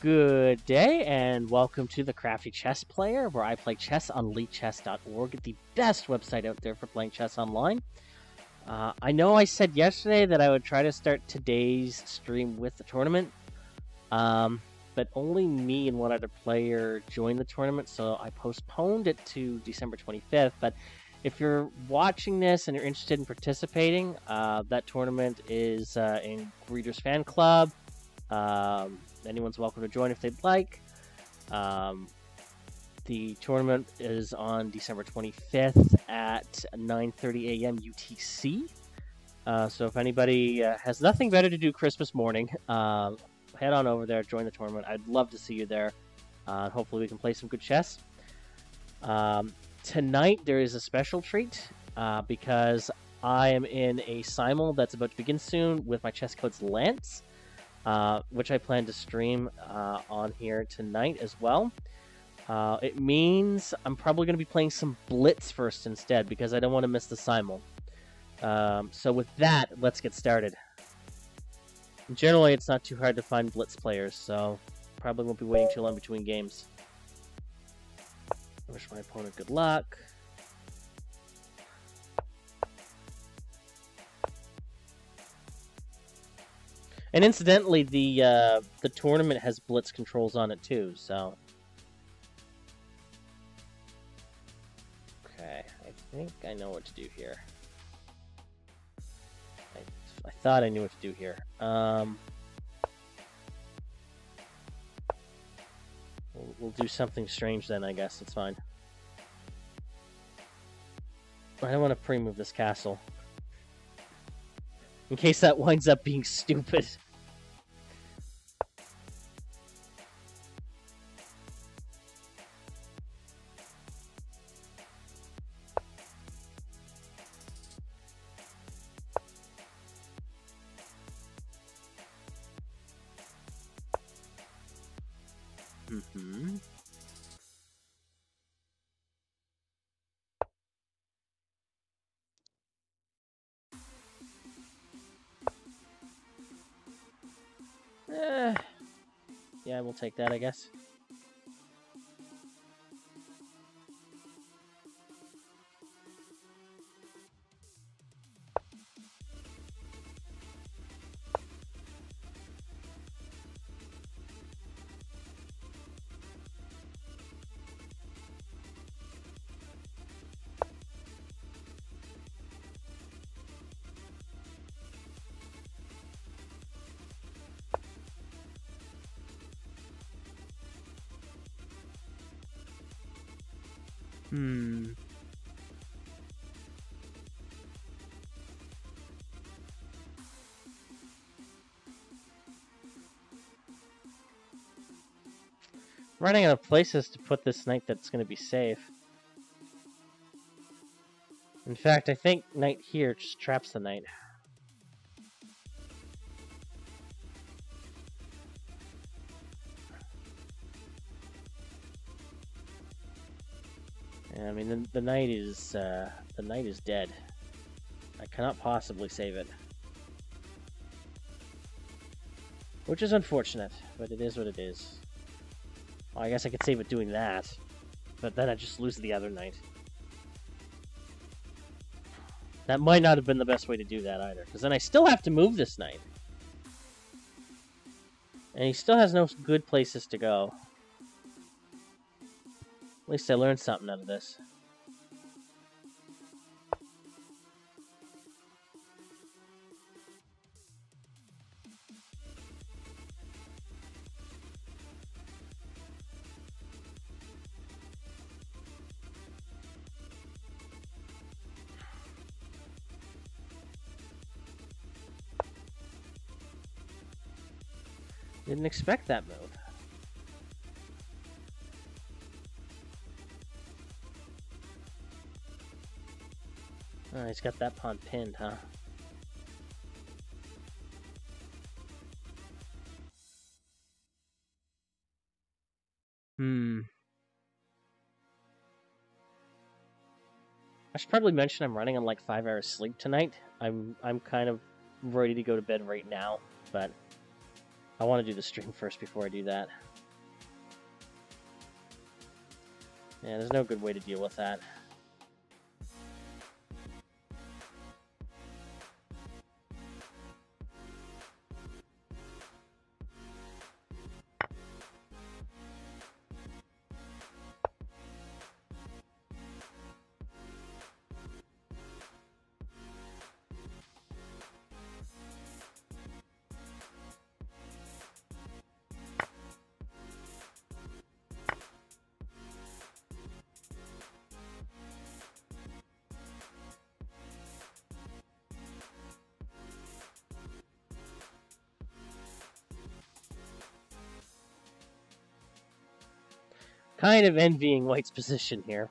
Good day, and welcome to the Crafty Chess Player, where I play chess on LeeChess.org, the best website out there for playing chess online. I know I said yesterday that I would try to start today's stream with the tournament, but only me and one other player joined the tournament, so I postponed it to December 25th. But if you're watching this and you're interested in participating, that tournament is in Reader's Fan Club. Anyone's welcome to join if they'd like. The tournament is on December 25th at 9:30 a.m. UTC. So if anybody has nothing better to do Christmas morning, head on over there, join the tournament. I'd love to see you there. Hopefully we can play some good chess. Tonight there is a special treat because I am in a simul that's about to begin soon with my Chess Codes Lance. Which I plan to stream on here tonight as well. It means I'm probably going to be playing some blitz first instead, because I don't want to miss the simul. So with that, let's get started. Generally, it's not too hard to find blitz players, so probably won't be waiting too long between games. Wish my opponent good luck. And incidentally, the tournament has blitz controls on it too, so... Okay, I think I know what to do here. I thought I knew what to do here. We'll do something strange then, I guess. It's fine. I don't want to pre-move this castle, in case that winds up being stupid. Yeah, we'll take that, I guess. Running out of places to put this knight that's going to be safe. In fact, I think knight here just traps the knight. I mean, the knight is dead. I cannot possibly save it, which is unfortunate, but it is what it is. Well, I guess I could save it doing that, but then I just lose the other knight. That might not have been the best way to do that either, because then I still have to move this knight, and he still has no good places to go. At least I learned something out of this. Didn't expect that move. Oh, he's got that pawn pinned, huh? I should probably mention I'm running on like 5 hours sleep tonight. I'm kind of ready to go to bed right now, but I want to do the stream first before I do that. Yeah, there's no good way to deal with that. Kind of envying White's position here.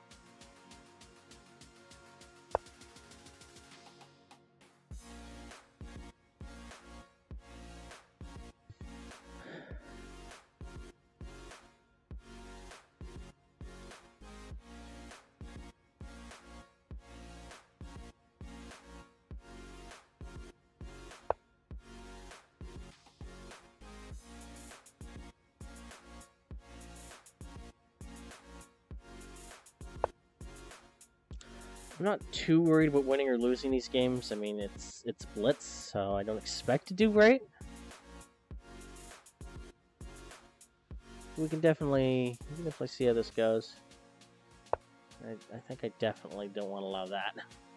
I'm not too worried about winning or losing these games. I mean, it's blitz, so I don't expect to do great. We can definitely see how this goes. I think I definitely don't want to allow that.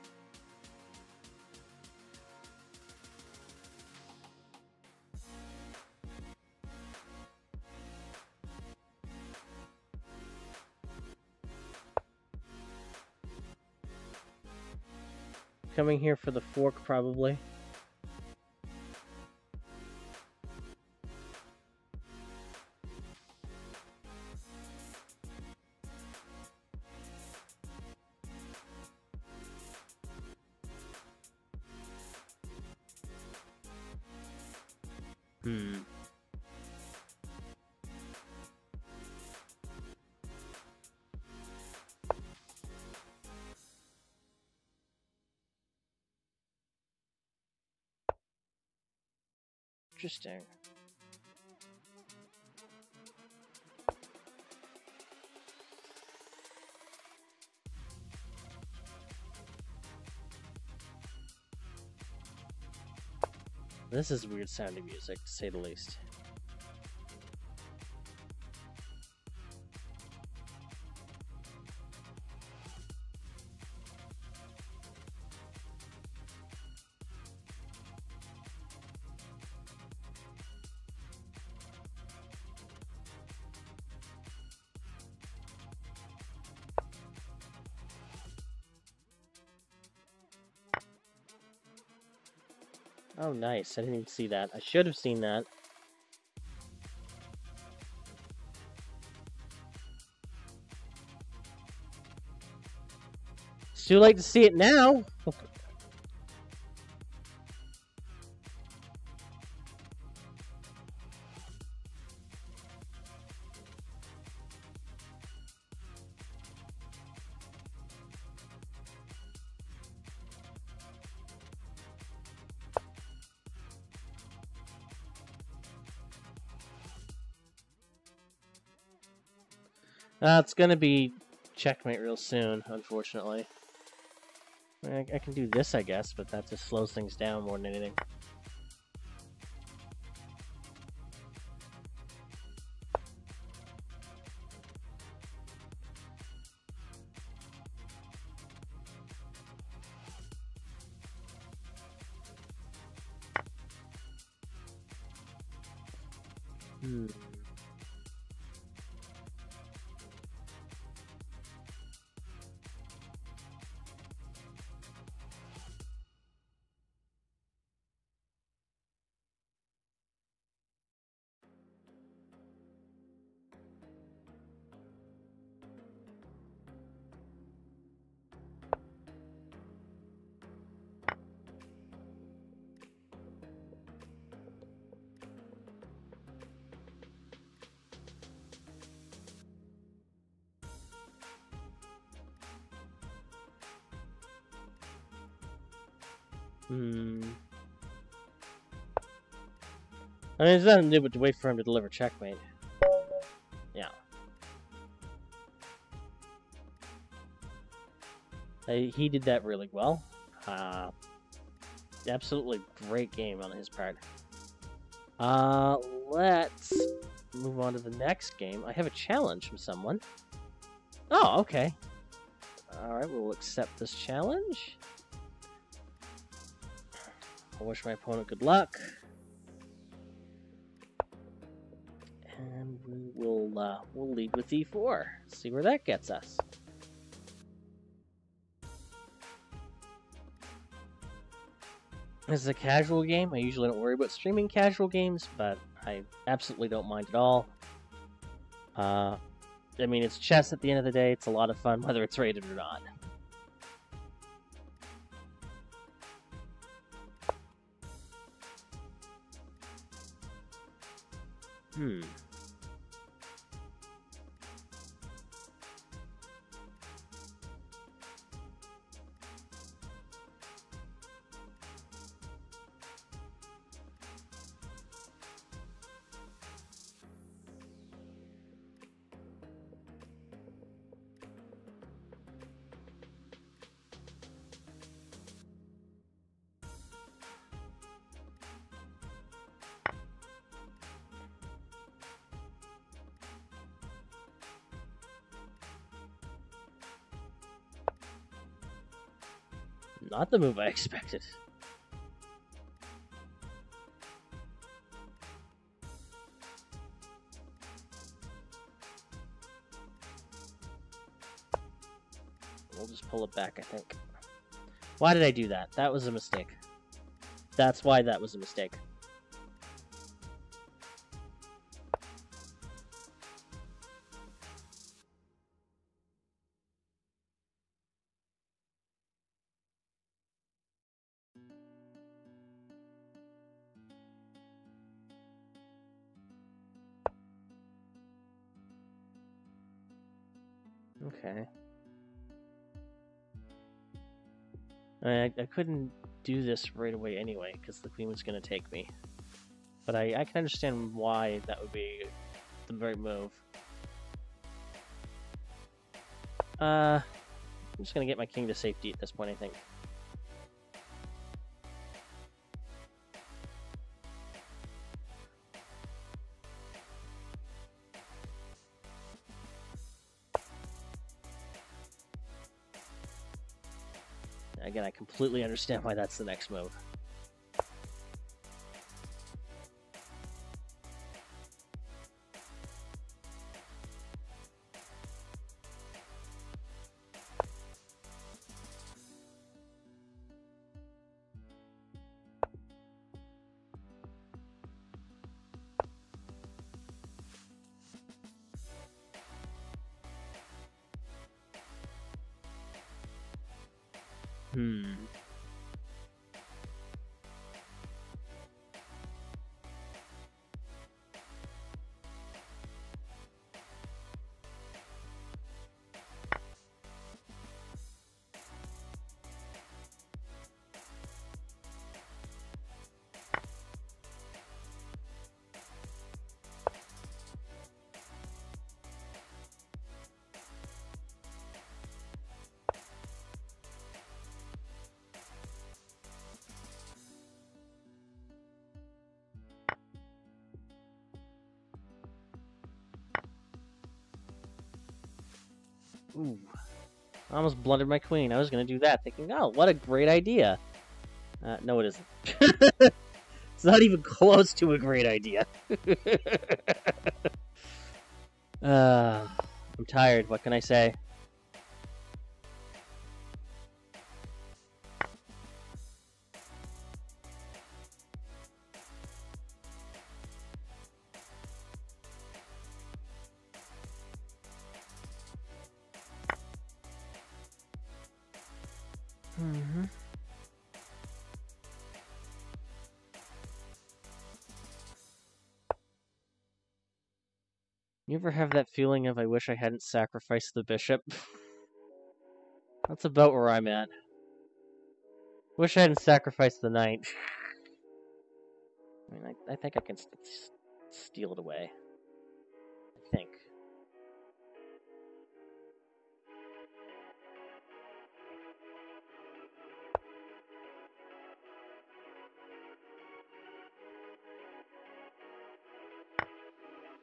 Coming here for the fork, probably. Interesting. This is weird sounding music, to say the least. Oh, nice. I didn't even see that. I should have seen that. It's too late to see it now. It's gonna be checkmate real soon, unfortunately. I can do this, I guess, but that just slows things down more than anything. I mean, there's nothing to do but to wait for him to deliver checkmate. Yeah. He did that really well. Absolutely great game on his part. Let's move on to the next game. I have a challenge from someone. Oh, okay. Alright, we'll accept this challenge. I wish my opponent good luck. And we will we'll lead with e4. See where that gets us. This is a casual game. I usually don't worry about streaming casual games, but I absolutely don't mind at all. I mean, it's chess at the end of the day. It's a lot of fun, whether it's rated or not. Not the move I expected. We'll just pull it back, I think. Why did I do that? That was a mistake. That's why that was a mistake. Okay. I couldn't do this right away anyway, because the queen was going to take me. But I can understand why that would be the right move. I'm just going to get my king to safety at this point, I think. Again, I completely understand why that's the next move. Ooh. I almost blundered my queen. I was going to do that, thinking, oh, what a great idea. No, it isn't. It's not even close to a great idea. I'm tired. What can I say? You ever have that feeling of I wish I hadn't sacrificed the bishop? That's about where I'm at. Wish I hadn't sacrificed the knight. I mean, I think I can steal it away. I think.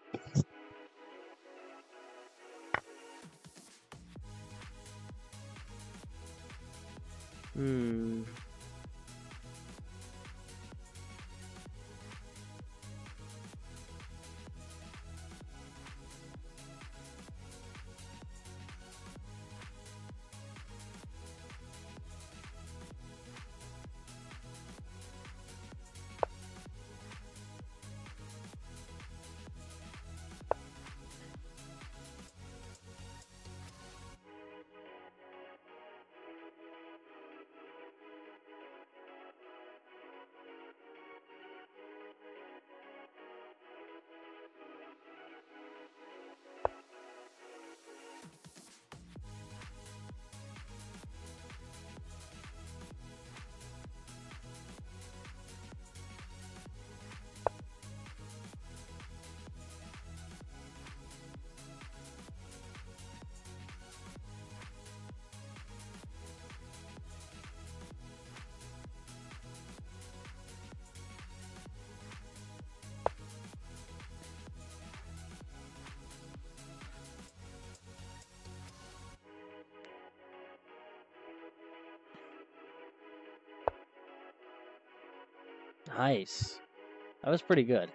Nice. That was pretty good.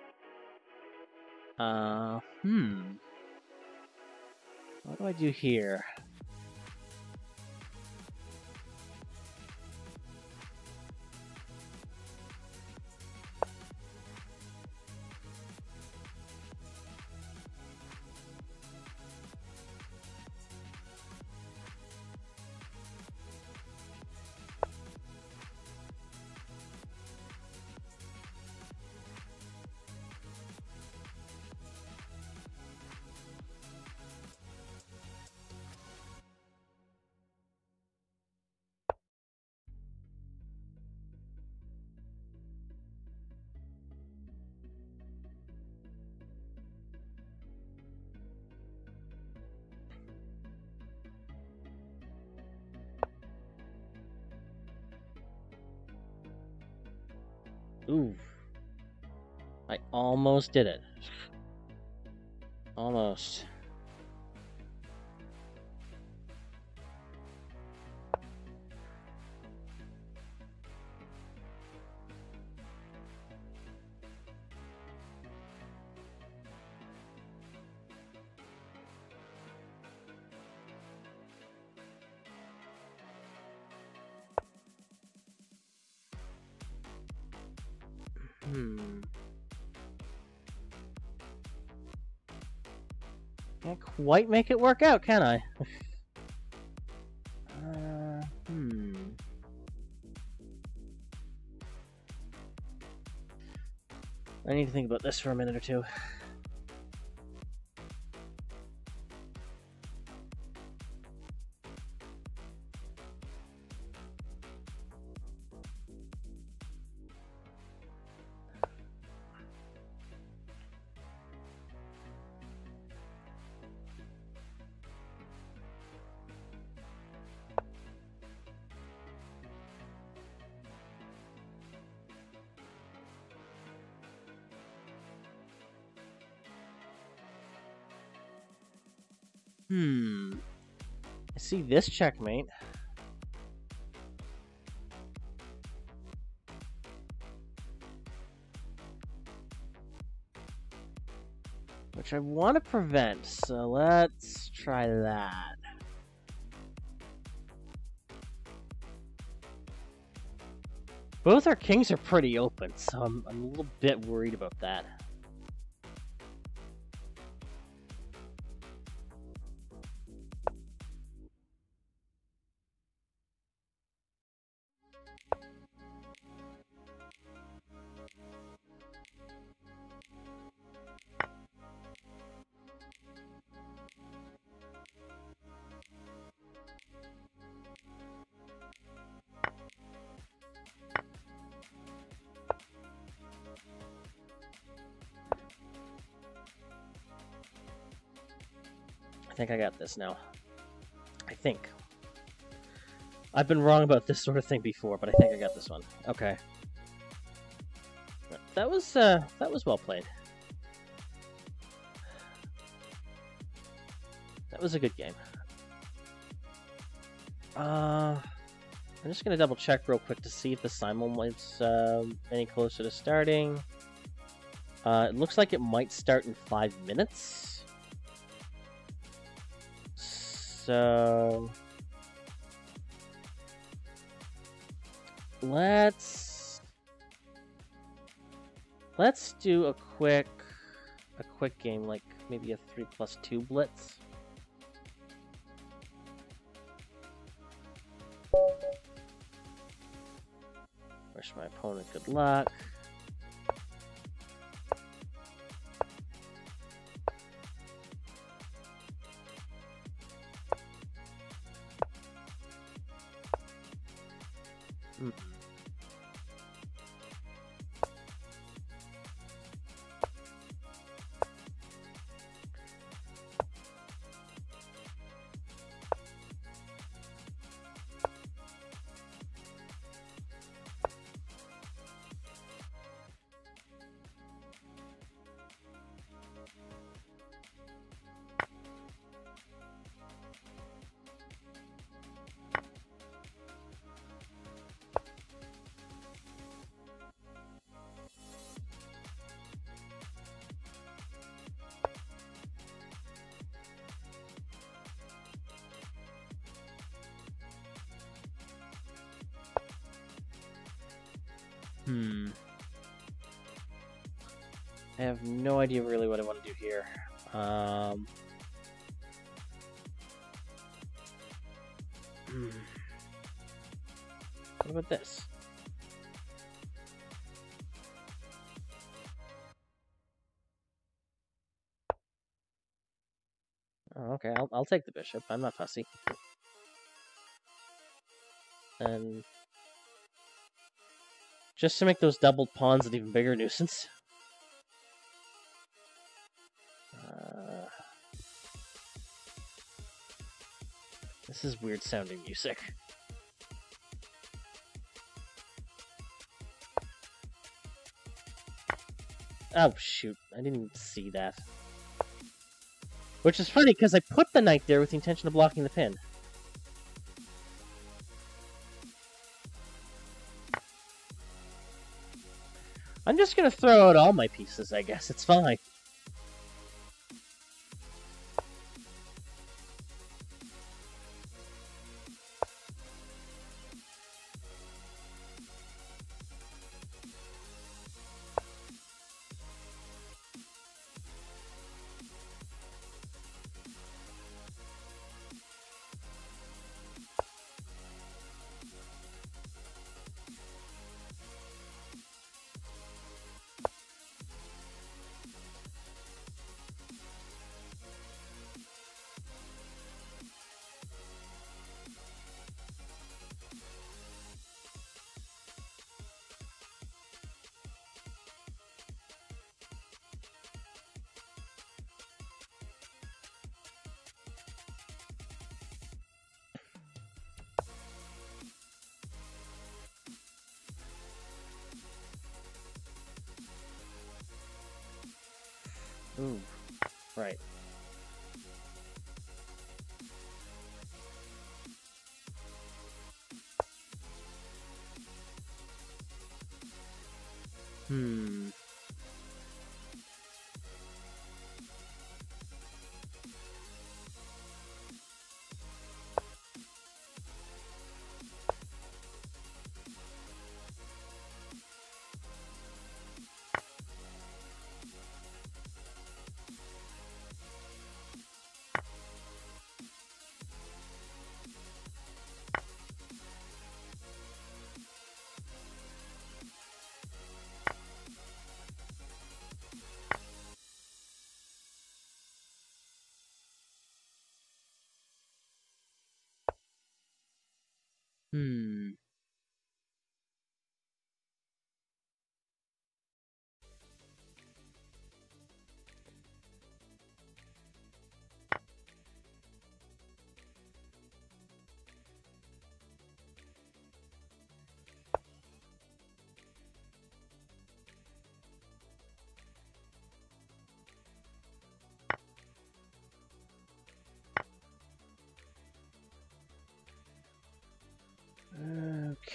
What do I do here? Ooh. I almost did it. Almost. Can't quite make it work out, can I? I need to think about this for a minute or two. I see this checkmate. Which I want to prevent, so let's try that. Both our kings are pretty open, so I'm a little bit worried about that. I think I got this now. I think. I've been wrong about this sort of thing before, but I think I got this one. Okay. That was well played. That was a good game. I'm just gonna double check real quick to see if the simul is any closer to starting. It looks like it might start in 5 minutes. So let's do a quick game, like maybe a 3+2 blitz. Wish my opponent good luck. I have no idea really what I want to do here. What about this? Oh, okay, I'll take the bishop. I'm not fussy. And just to make those doubled pawns an even bigger nuisance. This is weird sounding music. Oh shoot, I didn't even see that. Which is funny, because I put the knight there with the intention of blocking the pin. I'm just gonna throw out all my pieces, I guess. It's fine. Ooh, right.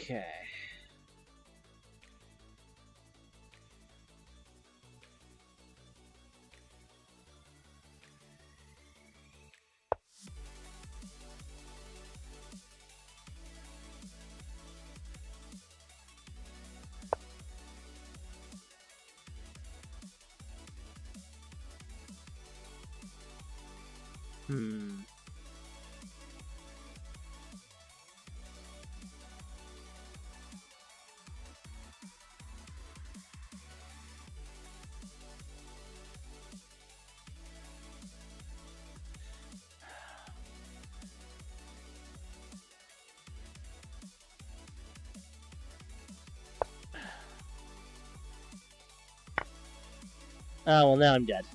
Okay. Oh, well, now I'm dead.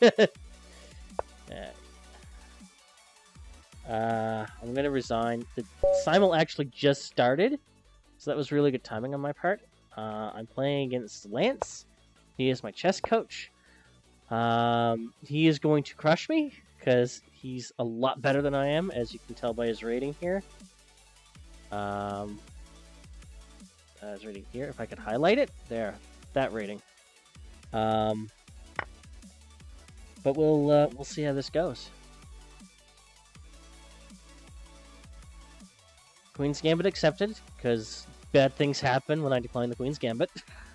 I'm going to resign. The Simul actually just started, so that was really good timing on my part. I'm playing against Lance. He is my chess coach. He is going to crush me, because he's a lot better than I am, as you can tell by his rating here. His rating here, if I could highlight it. There, that rating. But we'll see how this goes. Queen's Gambit accepted, because bad things happen when I decline the Queen's Gambit.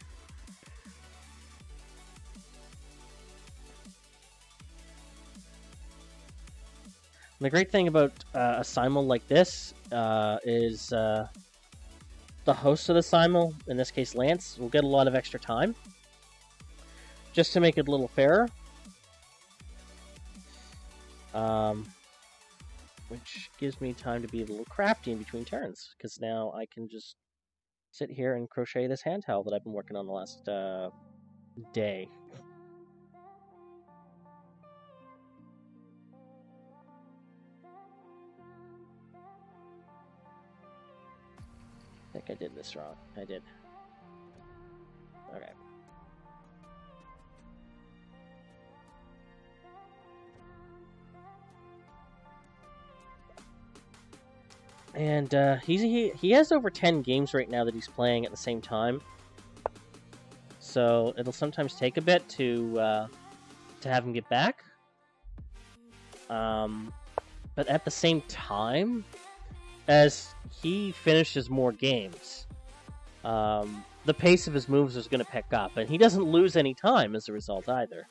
The great thing about a simul like this is the host of the simul, in this case Lance, will get a lot of extra time, just to make it a little fairer. Which gives me time to be a little crafty in between turns, because now I can just sit here and crochet this hand towel that I've been working on the last day. I think I did this wrong. I did. Okay. And he has over 10 games right now that he's playing at the same time. So it'll sometimes take a bit to have him get back. But at the same time, as he finishes more games, the pace of his moves is going to pick up, and he doesn't lose any time as a result either.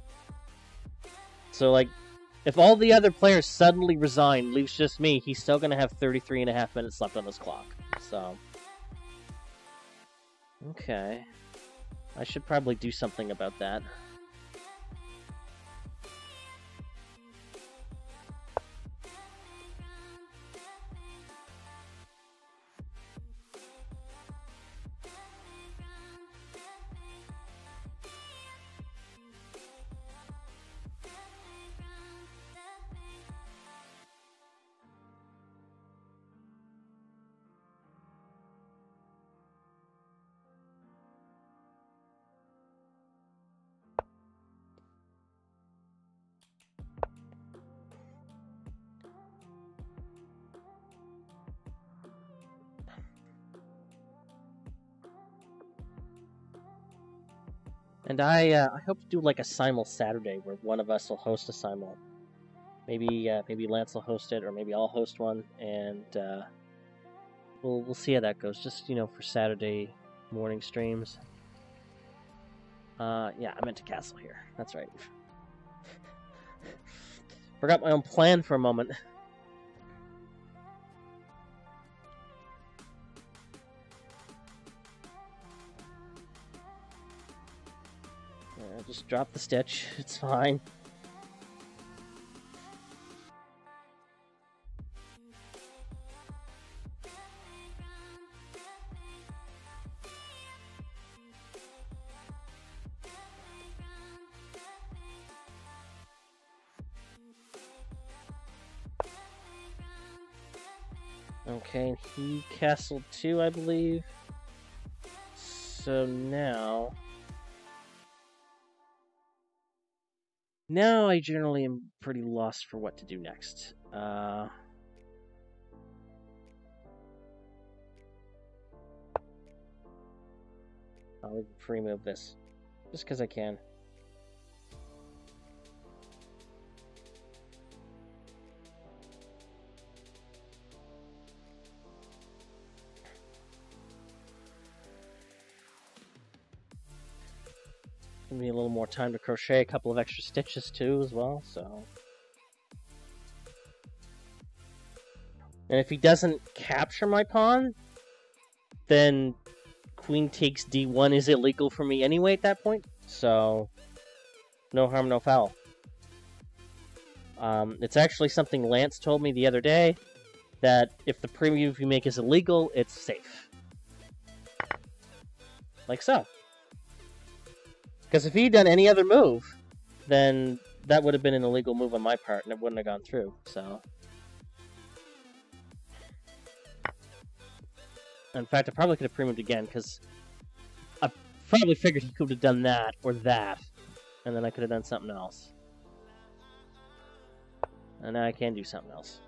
So, like, if all the other players suddenly resign, leaves just me, he's still going to have 33.5 minutes left on his clock. So, okay. I should probably do something about that. And I hope to do like a simul Saturday where one of us will host a simul. Maybe Lance will host it, or maybe I'll host one, and we'll see how that goes. Just for Saturday morning streams. Yeah, I meant to castle here. That's right. Forgot my own plan for a moment. Just drop the stitch. It's fine. Okay, he castled 2, I believe. So now I generally am pretty lost for what to do next. I'll remove this. Just because I can. Give me a little more time to crochet a couple of extra stitches too as well, so. And if he doesn't capture my pawn, then queen takes d1 is illegal for me anyway at that point, so no harm, no foul. It's actually something Lance told me the other day, that if the pre-move you make is illegal, it's safe. Like so. Because if he'd done any other move, then that would have been an illegal move on my part, and it wouldn't have gone through, so. In fact, I probably could have pre-moved again, because I probably figured he could have done that, or that, and then I could have done something else. And now I can do something else.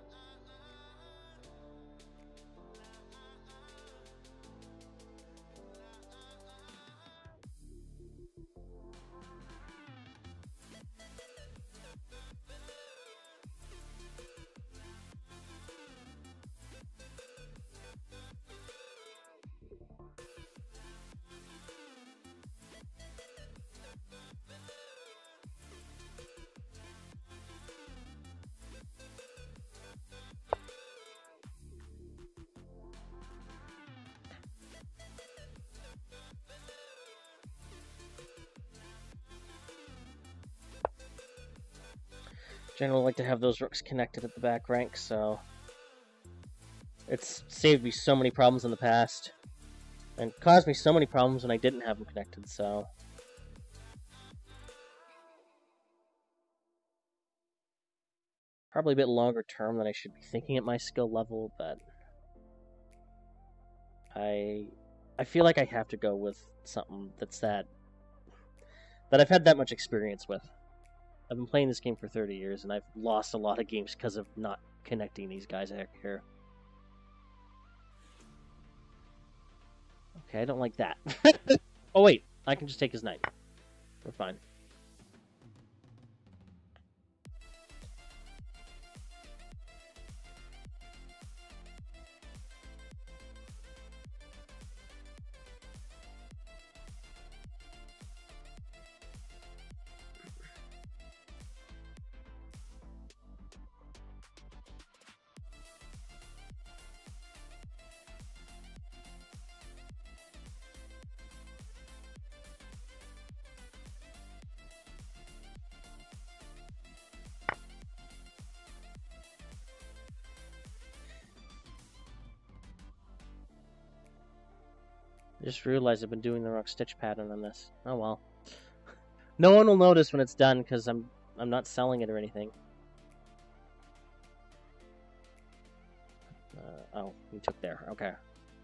Generally like to have those rooks connected at the back rank, so it's saved me so many problems in the past, and caused me so many problems when I didn't have them connected, so. Probably a bit longer term than I should be thinking at my skill level, but I feel like I have to go with something that I've had that much experience with. I've been playing this game for 30 years, and I've lost a lot of games because of not connecting these guys out here. Okay, I don't like that. Oh wait, I can just take his knight. We're fine. I just realized I've been doing the wrong stitch pattern on this. Oh well. No one will notice when it's done because I'm not selling it or anything. Oh, you took there. Okay.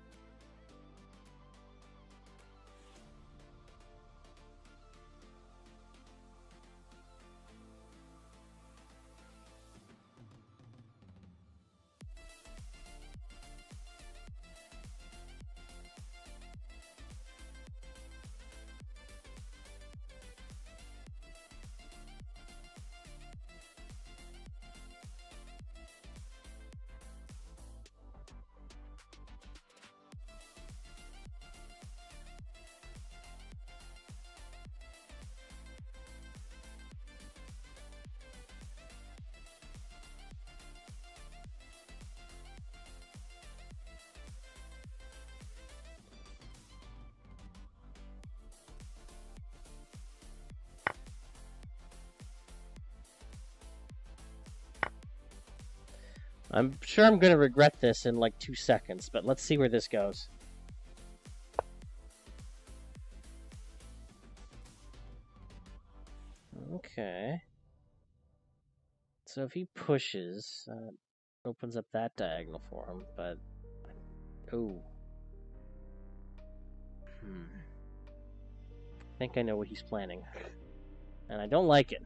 I'm sure I'm going to regret this in like 2 seconds, but let's see where this goes. Okay. So if he pushes, opens up that diagonal for him, but... Oh. I think I know what he's planning. And I don't like it.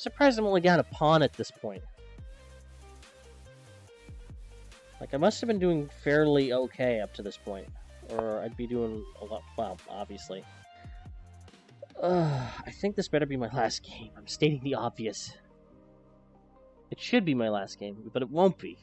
surprised I'm only down a pawn at this point. Like, I must have been doing fairly okay up to this point. Or I'd be doing a lot, well, obviously. I think this better be my last game. I'm stating the obvious. It should be my last game, but it won't be.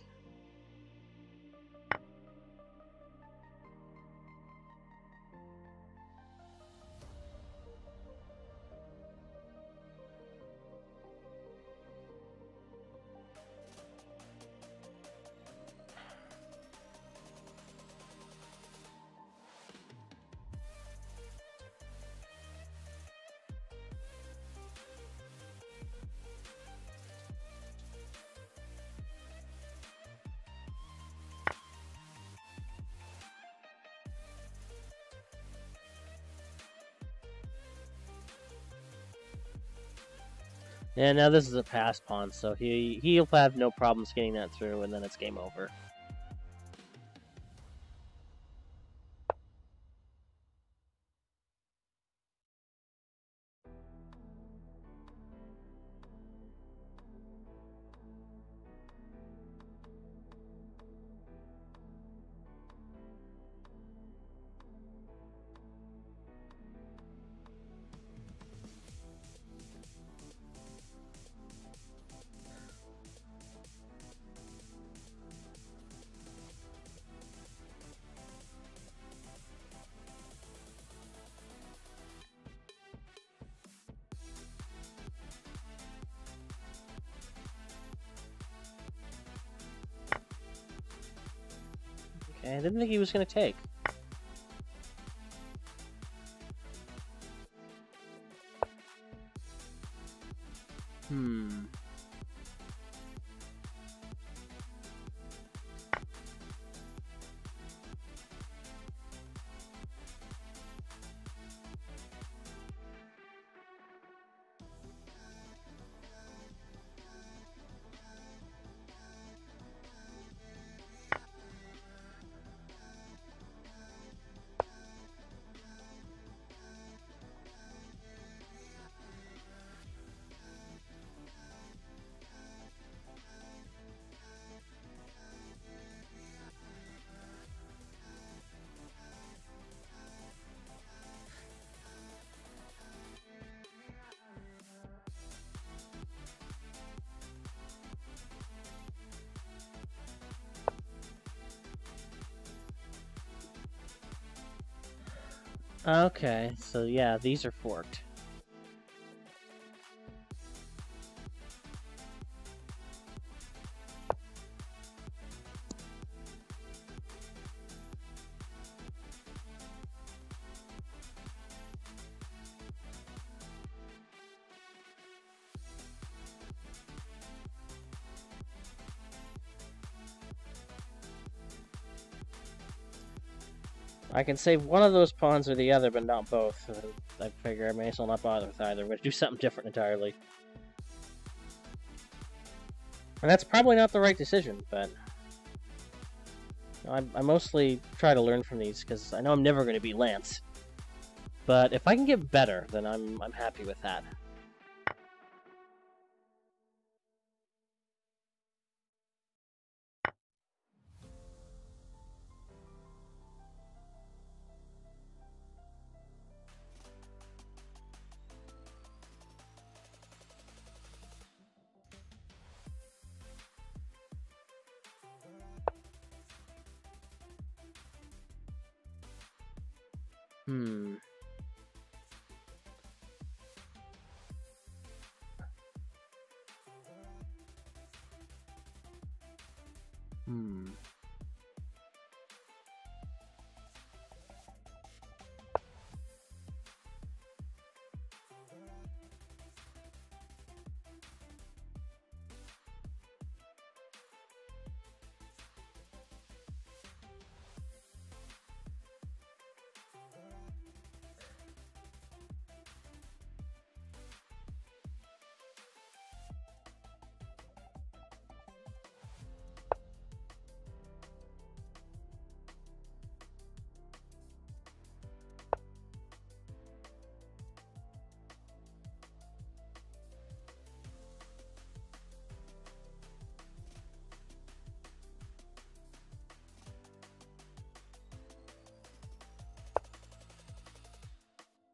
Yeah, now this is a pass pawn, so he'll have no problems getting that through, and then it's game over. Okay, I didn't think he was going to take. Okay, so yeah, these are forked. I can save one of those pawns or the other, but not both. I figure I may as well not bother with either. We're going to do something different entirely. And that's probably not the right decision, but... I mostly try to learn from these, because I know I'm never going to beat Lance. But if I can get better, then I'm happy with that. Hmm.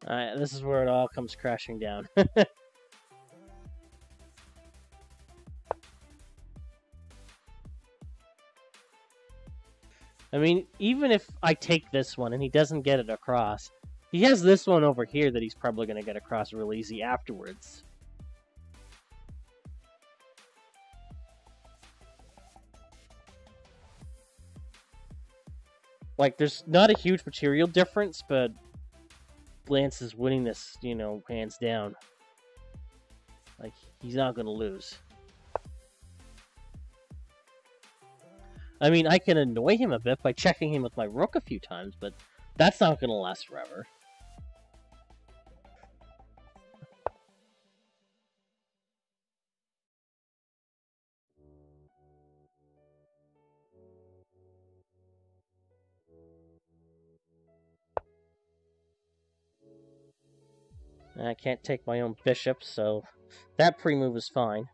This is where it all comes crashing down. I mean, even if I take this one and he doesn't get it across, he has this one over here that he's probably going to get across real easy afterwards. Like, there's not a huge material difference, but Lance is winning this, you know, hands down. Like, he's not going to lose. I mean, I can annoy him a bit by checking him with my rook a few times, but that's not going to last forever. I can't take my own bishop, so that pre-move is fine.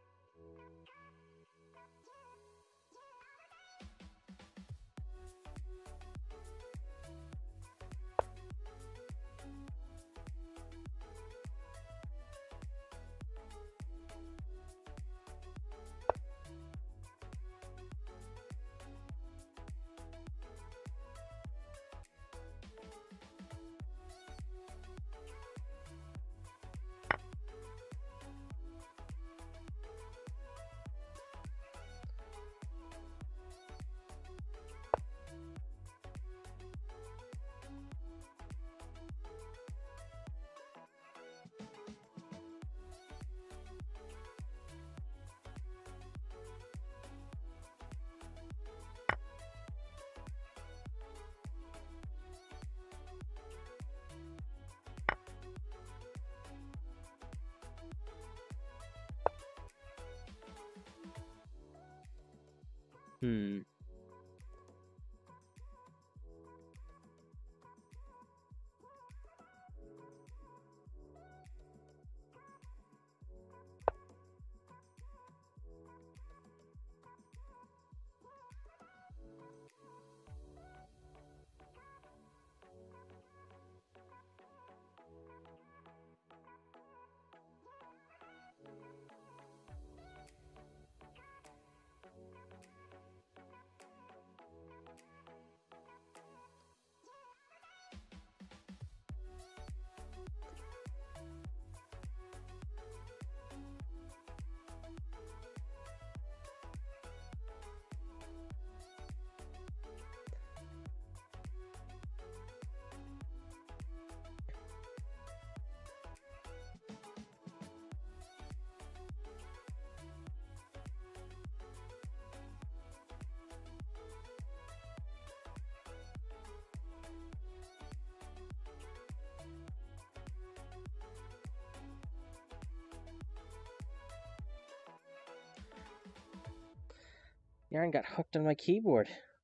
Yarn got hooked on my keyboard.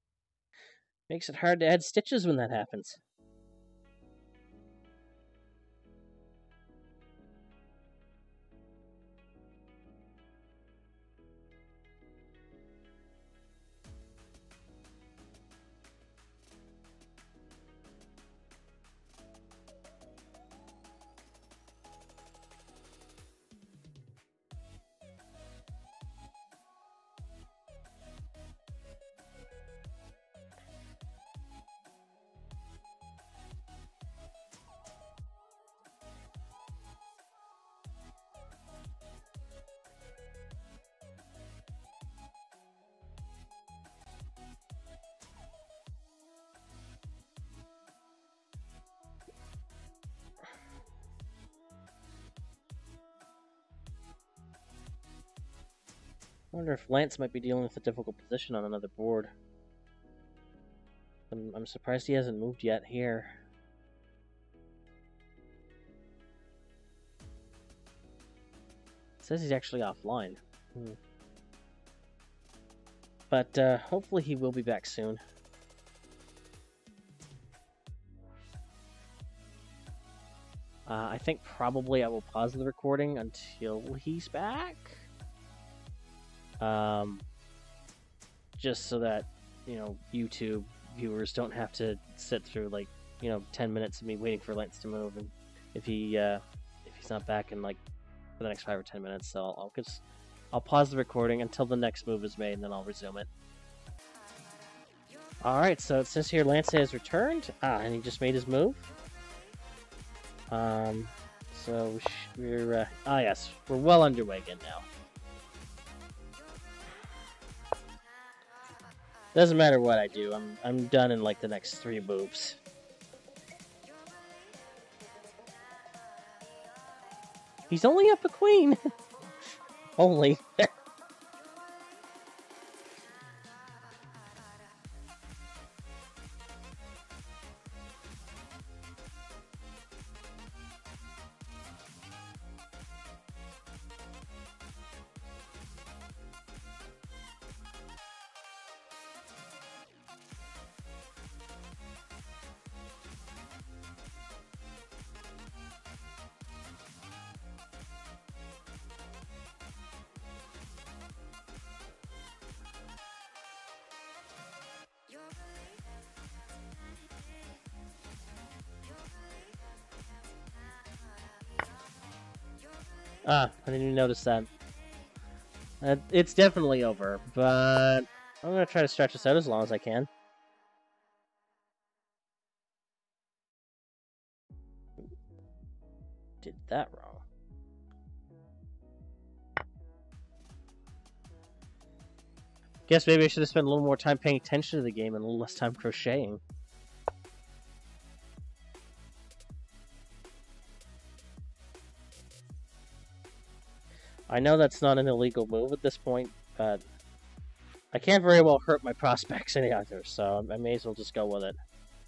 Makes it hard to add stitches when that happens. I wonder if Lance might be dealing with a difficult position on another board. I'm surprised he hasn't moved yet here. It says he's actually offline. But hopefully he will be back soon. I think probably I will pause the recording until he's back. Just so that, you know, YouTube viewers don't have to sit through like 10 minutes of me waiting for Lance to move, and if he's not back in like for the next 5 or 10 minutes, so I'll pause the recording until the next move is made, and then I'll resume it. All right, so it says here Lance has returned, and he just made his move. So we're yes, we're well underway again now. Doesn't matter what I do, I'm done in like the next 3 moves. He's only up a queen. Only. I didn't even notice that. It's definitely over, but I'm gonna try to stretch this out as long as I can. Did that wrong. Guess maybe I should have spent a little more time paying attention to the game and a little less time crocheting. I know that's not an illegal move at this point, but I can't very well hurt my prospects any either, so I may as well just go with it.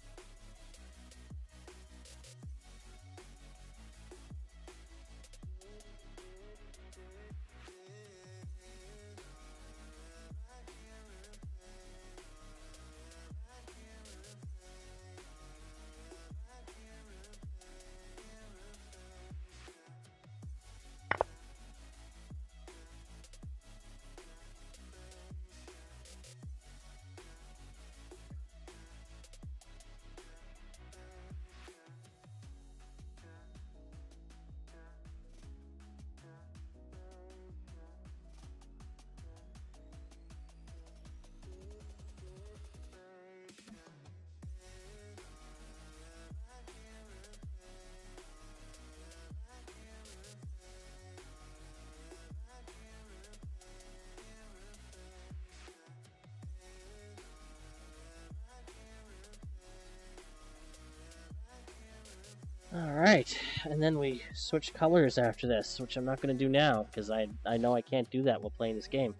Alright, and then we switch colors after this, which I'm not going to do now, because I know I can't do that while playing this game.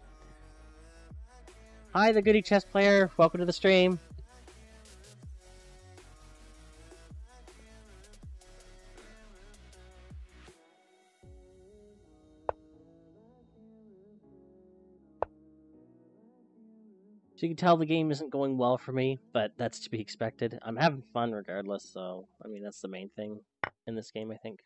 Hi, the Goody Chess Player. Welcome to the stream. So you can tell the game isn't going well for me, but that's to be expected. I'm having fun regardless, so, I mean, that's the main thing in this game, I think.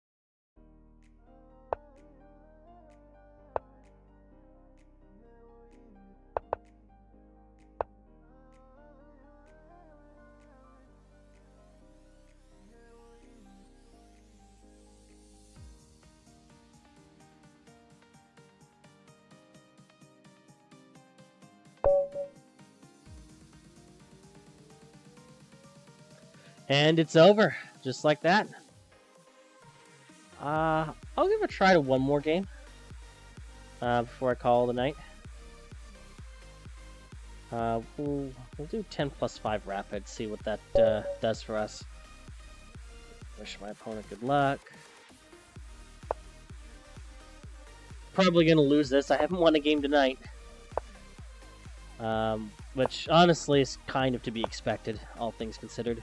And it's over, just like that. I'll give a try to one more game before I call it a night. We'll do 10 plus 5 rapid, see what that does for us. Wish my opponent good luck. Probably gonna lose this. I haven't won a game tonight. Which honestly is kind of to be expected, all things considered.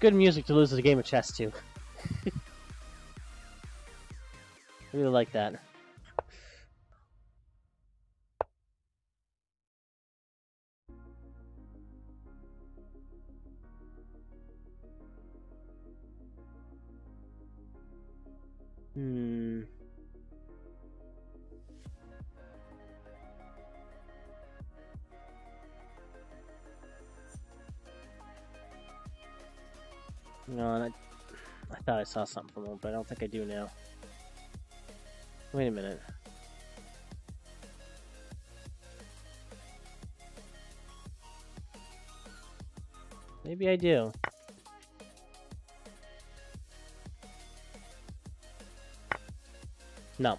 good music to lose a game of chess to. I really like that. No, I thought I saw something from him, but I don't think I do now. Wait a minute. Maybe I do. No.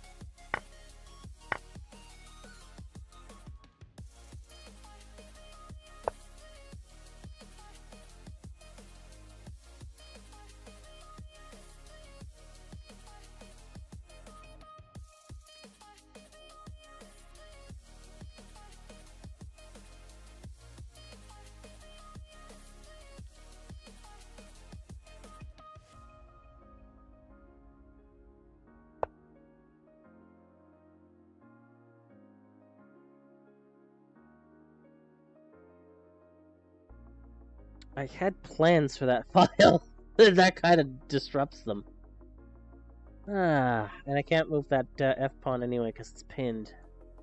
I had plans for that file. That kind of disrupts them. And I can't move that F-pawn anyway because it's pinned.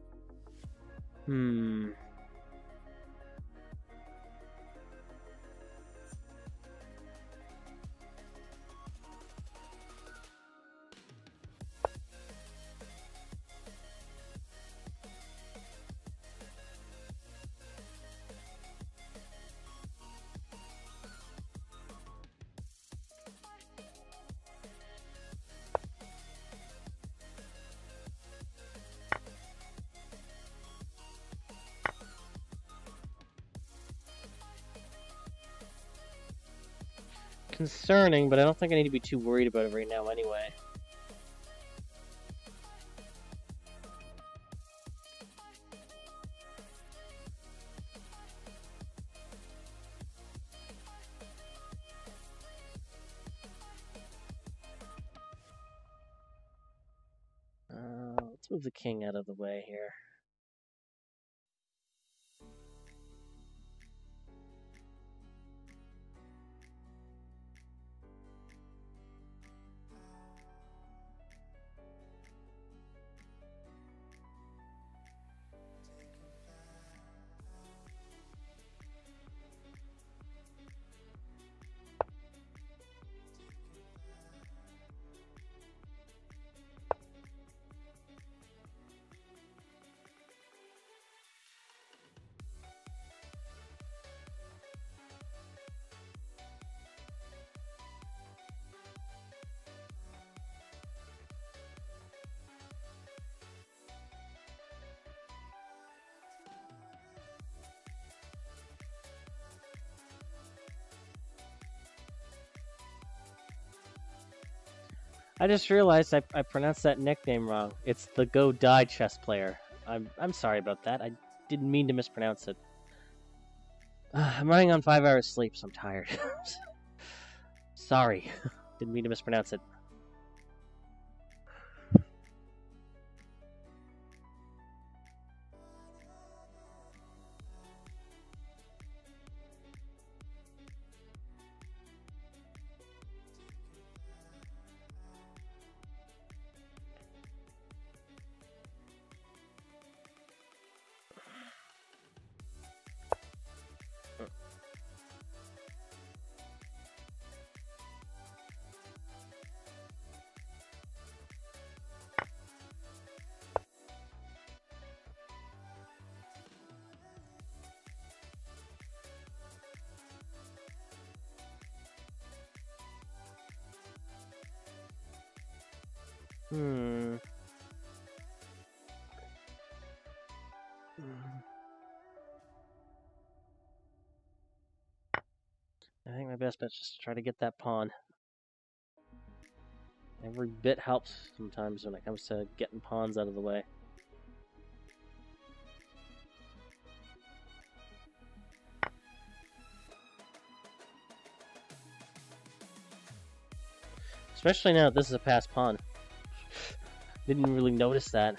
Concerning, but I don't think I need to be too worried about it right now anyway. Let's move the king out of the way here. I just realized I pronounced that nickname wrong. It's the Go Die chess player. I'm sorry about that. I didn't mean to mispronounce it. I'm running on 5 hours sleep, so I'm tired. Sorry. Didn't mean to mispronounce it. I think my best bet is just to try to get that pawn. Every bit helps sometimes when it comes to getting pawns out of the way. Especially now that this is a passed pawn. Didn't really notice that.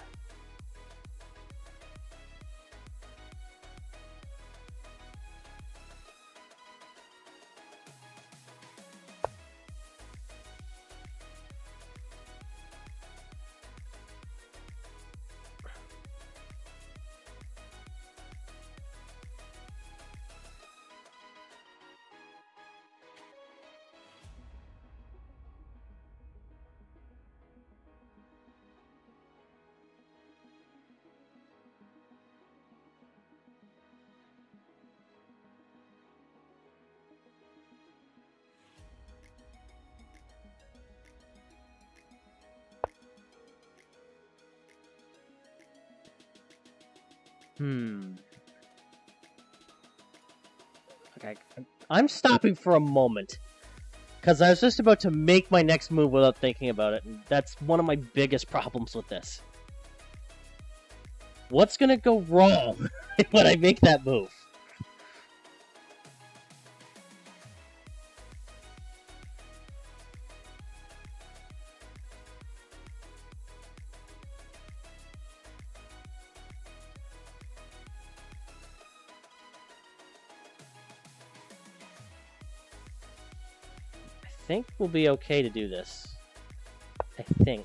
Okay, I'm stopping for a moment. Because I was just about to make my next move without thinking about it, and that's one of my biggest problems with this. What's gonna go wrong when I make that move? I think we'll be okay to do this. I think.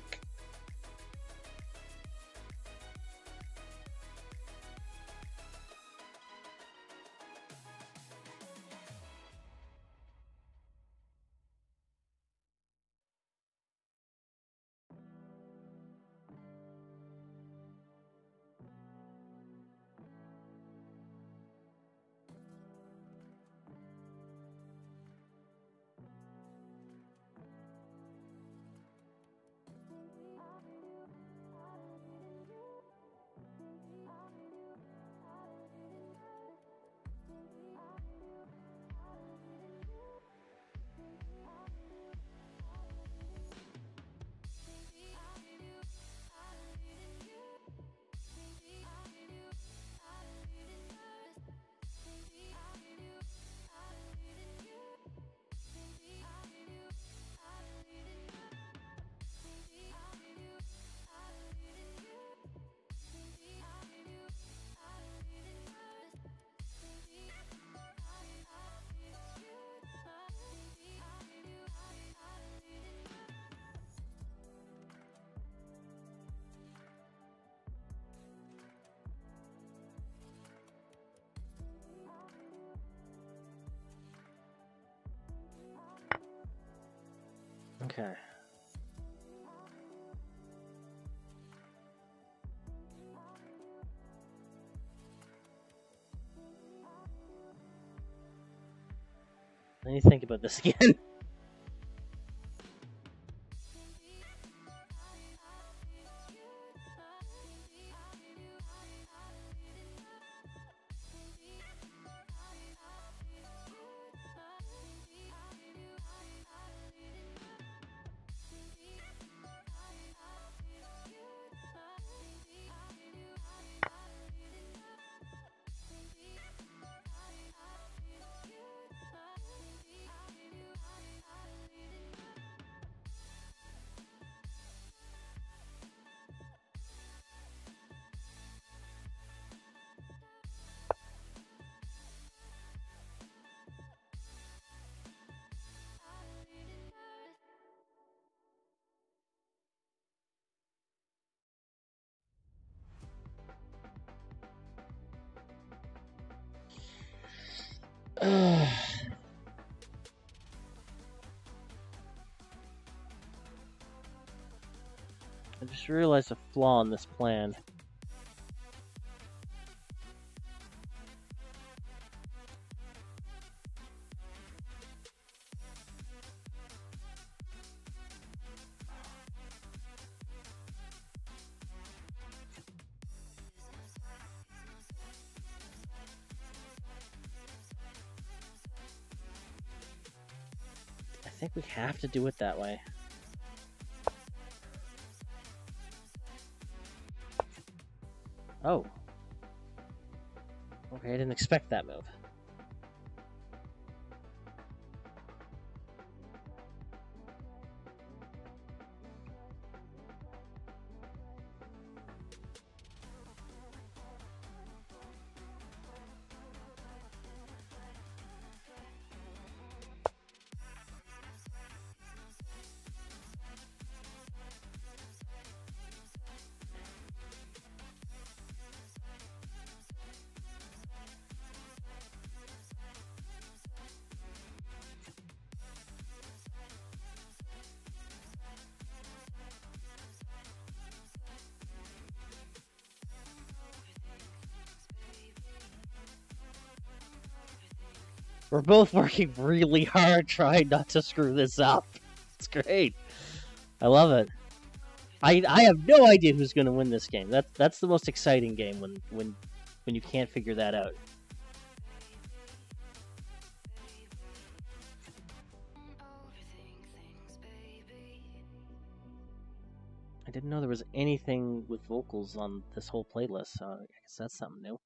Okay. Let me think about this again. I just realized a flaw in this plan. I think we have to do it that way. Oh. Okay, I didn't expect that move. We're both working really hard trying not to screw this up. It's great. I love it. I have no idea who's going to win this game. That's the most exciting game when you can't figure that out. I didn't know there was anything with vocals on this whole playlist, so I guess that's something new.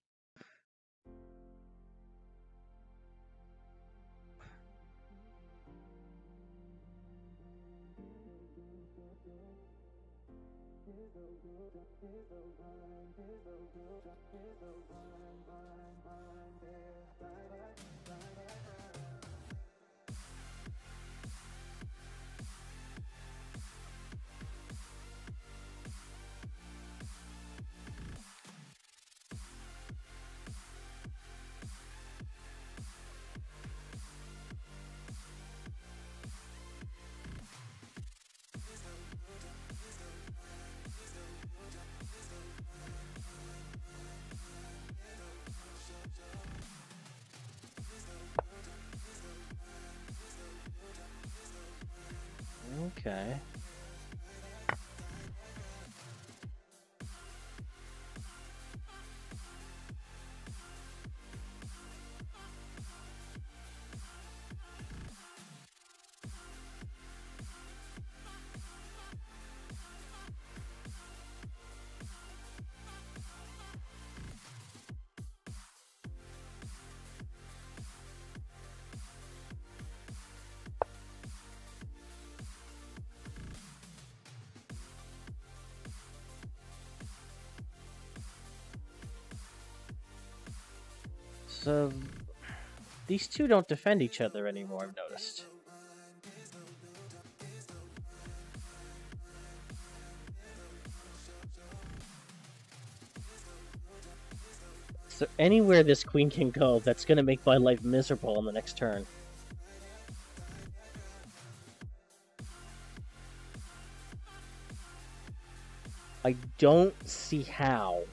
Okay. So, these two don't defend each other anymore, I've noticed. So anywhere this queen can go, that's going to make my life miserable on the next turn. I don't see how.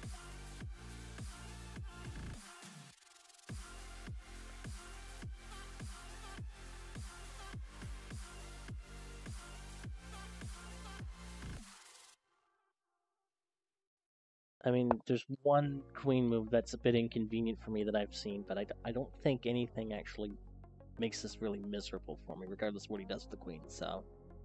I mean, there's one queen move that's a bit inconvenient for me that I've seen, but I don't think anything actually makes this really miserable for me, regardless of what he does with the queen, so...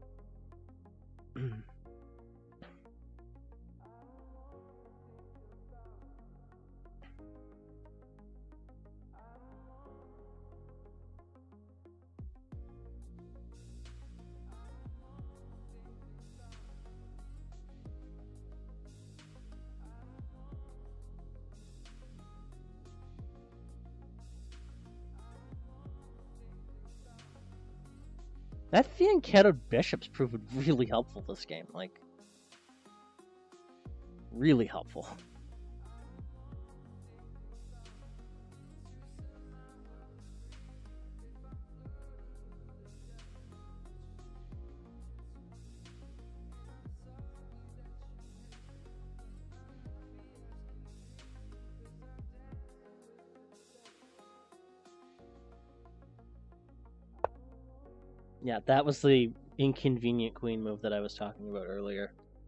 That fianchettoed bishop's proved really helpful this game, like... really helpful. Yeah, that was the inconvenient queen move that I was talking about earlier.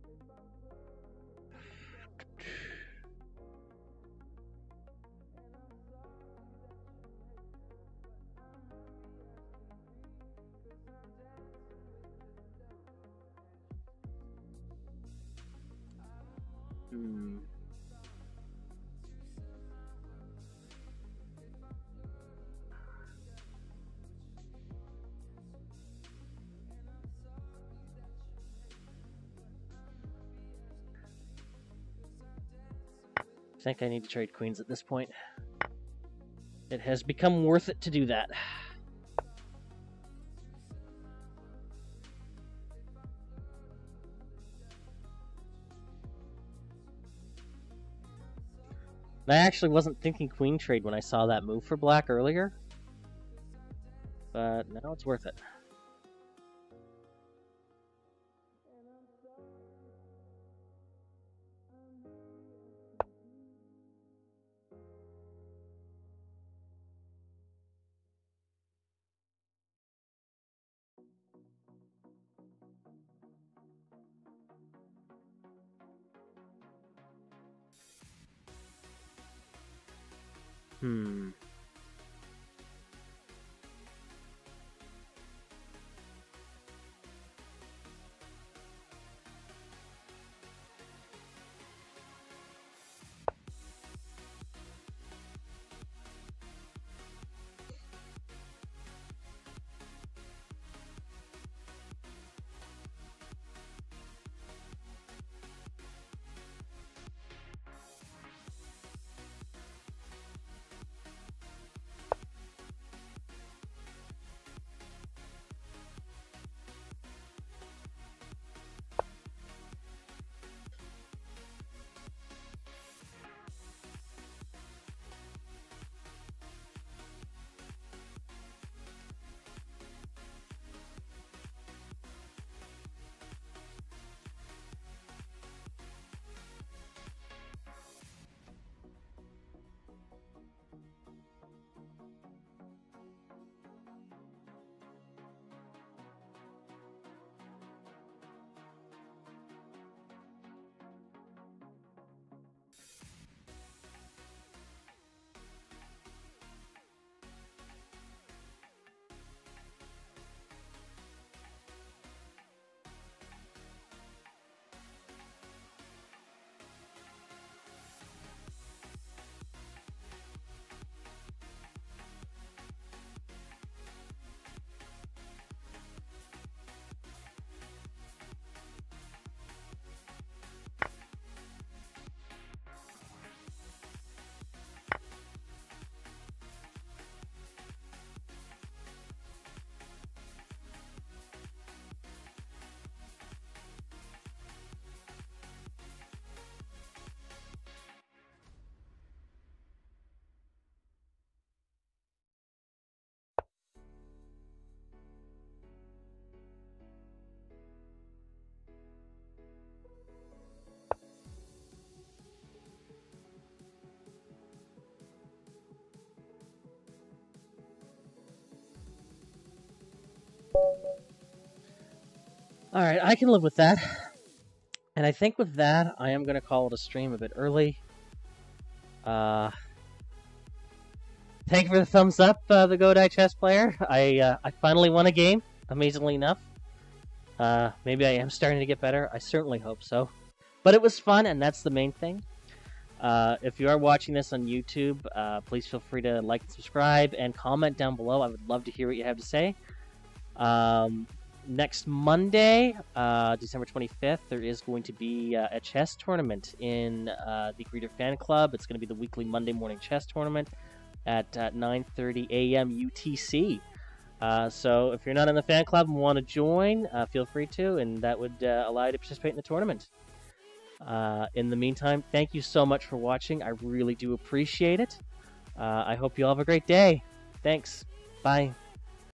I think I need to trade queens at this point. It has become worth it to do that. I actually wasn't thinking queen trade when I saw that move for black earlier, but now it's worth it. Alright, I can live with that. And I think with that, I am going to call it a stream a bit early. Thank you for the thumbs up, the Godai chess player. I finally won a game, amazingly enough. Maybe I am starting to get better. I certainly hope so. But it was fun, and that's the main thing. If you are watching this on YouTube, please feel free to like and subscribe and comment down below. I would love to hear what you have to say. Next Monday, December 25th, there is going to be a chess tournament in the Greeter Fan Club. It's going to be the weekly Monday morning chess tournament at 9:30 a.m. UTC. So if you're not in the fan club and want to join, feel free to, and that would allow you to participate in the tournament. In the meantime, thank you so much for watching. I really do appreciate it. I hope you all have a great day. Thanks. Bye.